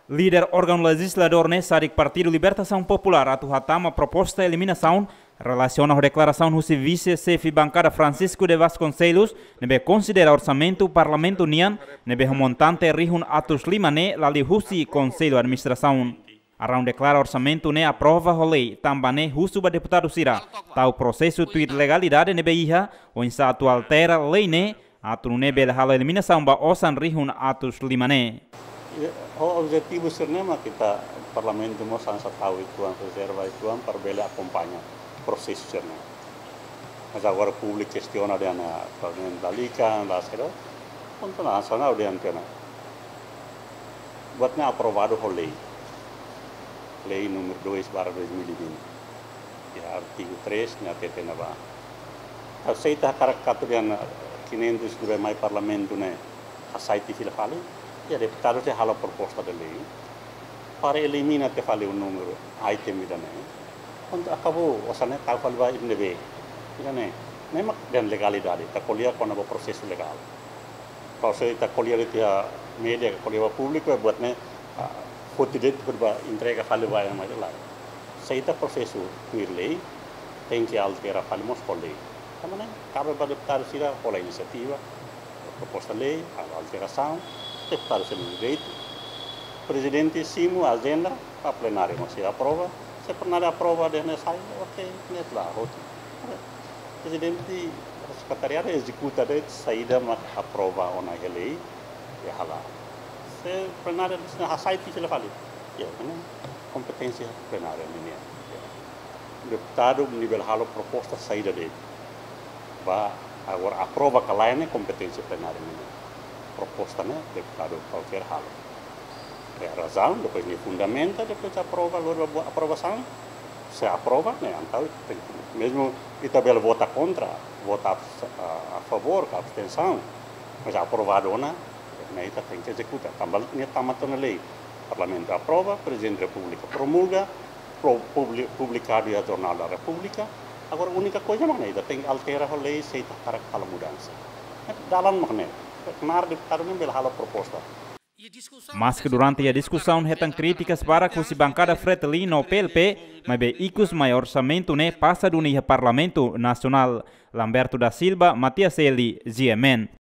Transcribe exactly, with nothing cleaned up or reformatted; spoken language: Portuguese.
Líder órgão legislador né Sadik Partido Libertação Popular atu hatama proposta eliminação relaciona a declaração do vice-chefe bancada Francisco de Vasconcelos nebe considera orçamento Parlamento União nebe montante rihun atus lima né lali husi Conselho Administração. Arão declara orçamento né aprova a lei também né husu ba deputado sira tal processo tu legalidade nebe iha o insa atu altera lei né atu nebe hala eliminação ba osan rihun atus lima né. O objetivo sebenarnya kita parlamento mau sangat tahu itu an reserva itu an perbela acompanha processo sebenarnya. Mas agora público questiona de ana parlamento dalika lá será ponto nacional de antena. Buatnya aprovado a lei. Lei número dois barra dois mil e vinte. Ya artigo três na T T Nava. Aceita caracato de ana quinhentos do mais parlamento né aceita fila fali. Ya deputado se hala proposta de lei para eliminar te fale o número item ida né quando acabou osane tal qual vai nebe ida né nem mak dan legalidade ta colia quando o processo legal processo ta colia de a mídia colia público buat né fotidet berba entrega fale vai mais lá seita processo vir lei tem que alterar fale mos lei também cabe para deputado sira pela iniciativa proposta lei a alteração deputado sem direito, presidente simo agenda para plenário, mas se aprova, se plenário aprova de sai, ok, net lá, ok. Presidente secretariado executa de saída mas aprova ona lei, ya hala. Se plenário na sai tidak vale, ya kan kompetensya plenário ini. Deputado nível halo proposta saída de, ba agora aprova que lá é competência plenária ini. Proposta né deputado qualquer hal. É a razão, depois de fundamenta, depois aprova, logo a aprovação, se aprova, né, então tem, mesmo e também vota contra, vota a, a, a favor, a abstenção, mas aprovado né, né, tem que executar. Também está matando a lei. O Parlamento aprova, o Presidente da República promulga, publicado no Jornal da República. Agora a única coisa é ainda tem que alterar a lei se está para aquela mudança. Dalam makna Mas que durante a discussão retam críticas para que se bancada Fretilin no P L P, mas be icus maior orçamento né passa do Parlamento Nacional. Lamberto da Silva, Matias Eli, G M N.